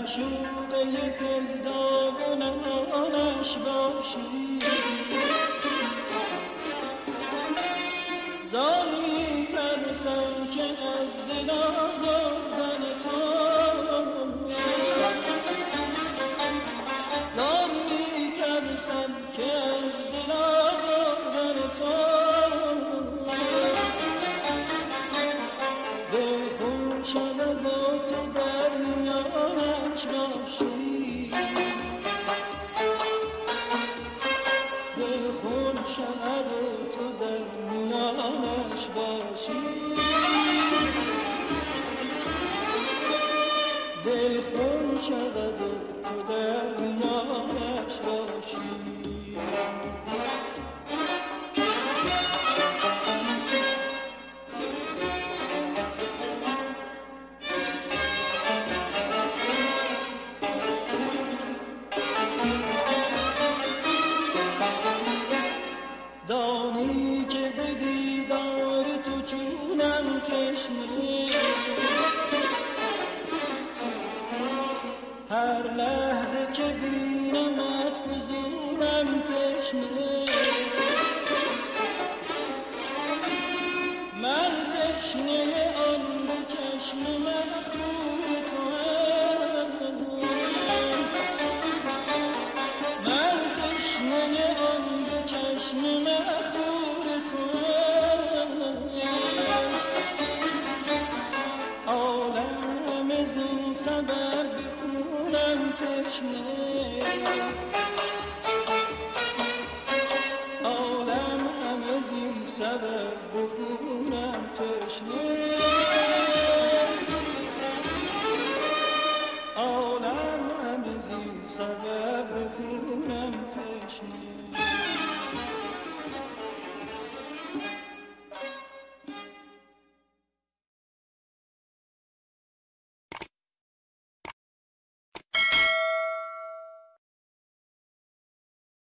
معشوقه پیدا و نمانش باشی زان می ترسم که از دل آزردن تو زان می ترسم که از دل آزردن تو دل خون شود و تو در میانش باشی دل خون شود و تو در میانش باشی دل خون شود و تو در میانش باشی دانی که به دیدار تو چونم تشنه هر لحظه که بینمت فزونم تشنه من تشنه آن به چشم مخمور توام من تشنه آن به چشم مخمور توام عالم زین سبب خونم تشنه عالم همه زین سبب خونم تشنه عالم همه زین سبب خونم تشنه